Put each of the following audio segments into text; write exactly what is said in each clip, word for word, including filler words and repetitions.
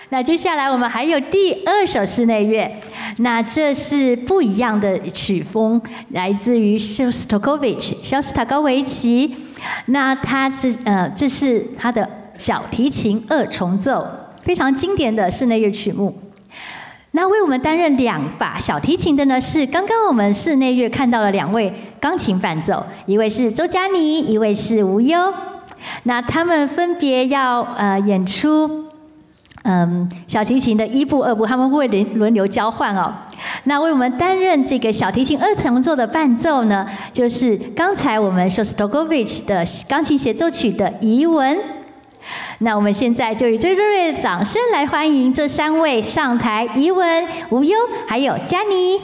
那接下来我们还有第二首室内乐，那这是不一样的曲风，来自于肖斯塔科维奇，肖斯塔高维奇。那它是呃，这是他的小提琴二重奏，非常经典的室内乐曲目。那为我们担任两把小提琴的呢，是刚刚我们室内乐看到了两位钢琴伴奏，一位是周嘉妮，一位是无忧。那他们分别要呃演出，嗯，小提琴的一部、二部，他们会轮轮流交换哦。那为我们担任这个小提琴二重奏的伴奏呢，就是刚才我们 Shostakovich 的钢琴协奏曲的遗文。那我们现在就以最热烈的掌声来欢迎这三位上台：遗文、无忧，还有嘉妮。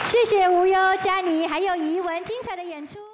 谢谢无忧、佳妮还有怡文精彩的演出。